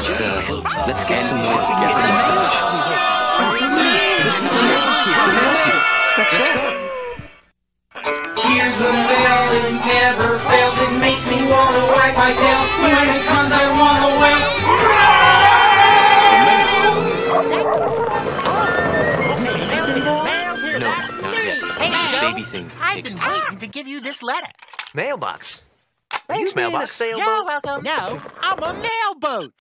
let's get some more. Let's go. Here's the mail, it never fails. It makes me wanna wag my tail. When it comes, I wanna wail. No, not yet. Hey, This Joe. baby thing I've takes been time. waiting to give you this letter. Mailbox. Thanks, You being a mailbox. sailboat? You're welcome. No, I'm a mailboat.